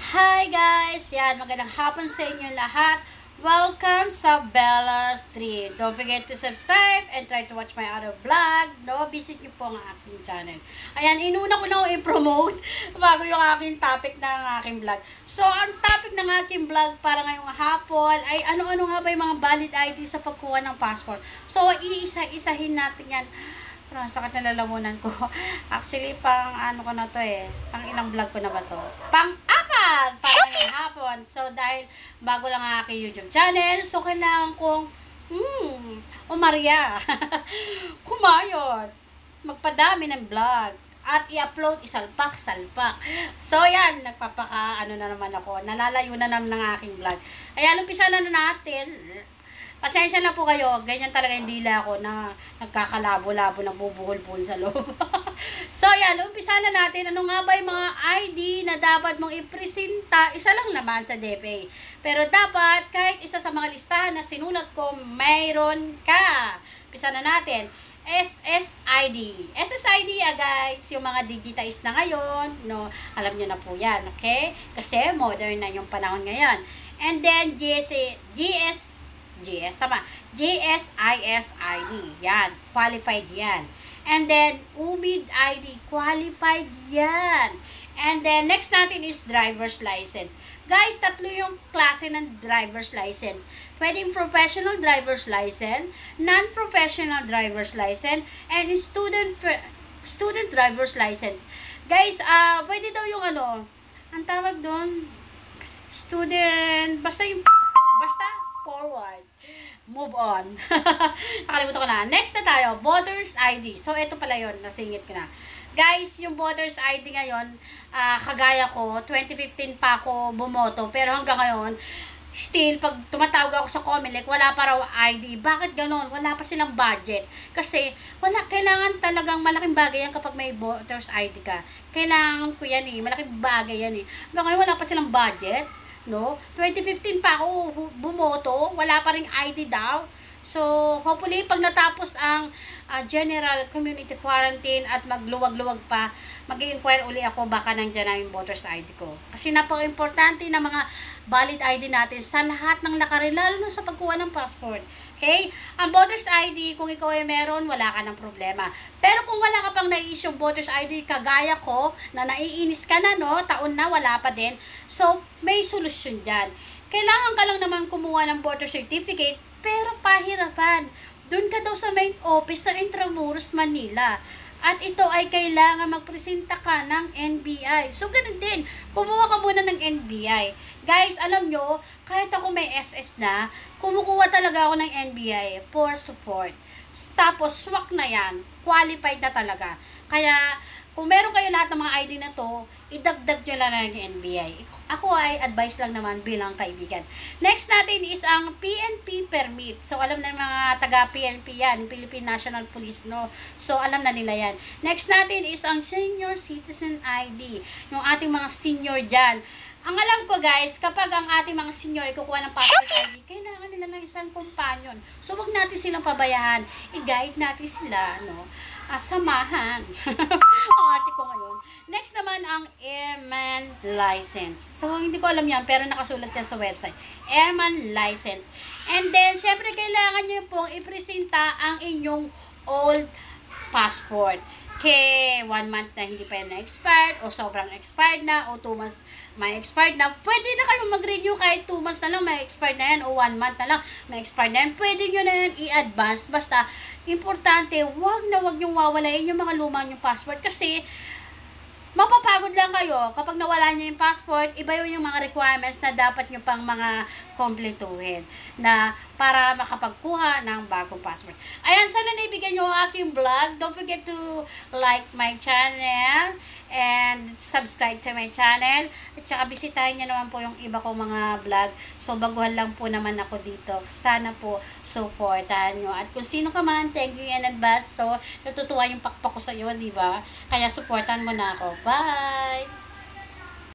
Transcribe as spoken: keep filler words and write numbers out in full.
Hi guys! Yan, magandang hapon sa inyo lahat. Welcome sa Bella's Dream. Don't forget to subscribe and try to watch my other vlog. No, visit niyo po ang aking channel. Ayan, inuna ko na i-promote bago yung aking topic ng aking vlog. So, ang topic ng aking vlog para ngayong hapon ay ano-ano nga ba yung mga valid I D sa pagkuha ng passport. So, iisa-isahin natin yan. Pero sakit na lalamunan ko. Actually, pang ano ko na to eh. Pang ilang vlog ko na ba to? Pang apat! Para ngayong hapon. So, dahil bago lang ang aking YouTube channel, so kailangan kong, hmm, umarya. Kumayod. Magpadami ng vlog. At i-upload, isalpak-salpak. So, yan. Nagpapaka, ano na naman ako. Nalalayo na naman ng aking vlog. Ayan, umpisa na natin. Pasensya na po kayo, ganyan talaga yung dila ko na nagkakalabo-labo, nagbubuhol-buhol sa loob. So yan, umpisa na natin. Ano nga ba yung mga I D na dapat mong ipresenta? Isa lang naman sa D F A. Pero dapat, kahit isa sa mga listahan na sinulat ko, mayroon ka. Umpisa na natin. S S I D. S S I D, ah, guys, yung mga digitized na ngayon, no? Alam nyo na po yan, okay? Kasi modern na yung panahon ngayon. And then, G S A, G S G S, tama. G S I S I D. Yan. Qualified yan. And then, U M I D I D. Qualified yan. And then, next natin is driver's license. Guys, tatlo yung klase ng driver's license. Pwedeng professional driver's license, non-professional driver's license, and student student driver's license. Guys, ah uh, pwede daw yung ano, ang tawag doon, student, basta yung, basta, forward. Move on. Nakalimutan ko na. Next na tayo, voter's I D. So, ito pala yun. Nasingit ko na. Guys, yung voter's I D ngayon, uh, kagaya ko, twenty fifteen pa ako bumoto. Pero hanggang ngayon, still, pag tumatawag ako sa Comelec, wala pa raw I D. Bakit ganon? Wala pa silang budget. Kasi, wala, kailangan talagang malaking bagay yan kapag may voter's I D ka. Kailangan ko yan eh. Malaking bagay yan eh. Hanggang ngayon, wala pa silang budget. No? twenty fifteen pa ako bumoto, wala pa ring I D daw. So, hopefully, pag natapos ang uh, general community quarantine at magluwag-luwag pa, mag-i-inquire uli ako baka nandiyan na yung voter's I D ko. Kasi napaka-importante na mga valid I D natin sa lahat ng nakaril, lalo na sa pagkuha ng passport. Okay? Ang voter's I D, kung ikaw ay meron, wala ka ng problema. Pero kung wala ka pang na-issue voter's I D, kagaya ko, na naiinis ka na, no? Taon na, wala pa din. So, may solusyon dyan. Kailangan ka lang naman kumuha ng voter certificate, pero pahirapan. Doon ka daw sa main office sa Intramuros, Manila. At ito ay kailangan magpresenta ka ng N B I. So, ganun din. Kumuha ka muna ng N B I. Guys, alam nyo, kahit ako may S S na, kumukuha talaga ako ng N B I for support. Tapos, swak na yan. Qualified na talaga. Kaya, kung meron kayo lahat ng mga I D na to, idagdag nyo lang ng N B I. Ako ay advice lang naman bilang kaibigan. Next natin is ang P N P permit. So, alam na mga taga P N P yan, Philippine National Police, no? So, alam na nila yan. Next natin is ang Senior Citizen I D. Yung ating mga senior dyan. Ang alam ko, guys, kapag ang ating mga senior ikukuha ng passport I D, kailangan nila ng isang companion. So, wag natin silang pabayahan. I-guide natin sila, no? Ah, samahan. Ang arte ko ngayon. Next naman ang Airman License. So, hindi ko alam yan, pero nakasulat yan sa website. Airman License. And then, syempre, kailangan nyo pong ipresenta ang inyong old passport. Kaya one month na hindi pa yan na-expired, o sobrang expired na, o two months may expired na, pwede na kayo mag-renew kahit two months na lang may expired na yan, o one month na lang may expired na yan, pwede nyo na yan i-advance. Basta, importante, wag na wag nyo wawalain yung mga lumang yung passport kasi mapapagod lang kayo kapag nawala nyo yung passport, iba yun yung mga requirements na dapat nyo pang mga kompletuhin na para makapagkuha ng bagong passport. Ayan, sana naibigyan nyo ang aking vlog. Don't forget to like my channel and subscribe to my channel. At saka bisitahin nyo naman po yung iba kong mga vlog. So, baguhan lang po naman ako dito. Sana po supportahan nyo. At kung sino ka man, thank you in advance. So, natutuwa yung pakpak ko sa iyo, di ba? Kaya supportan mo na ako. Bye!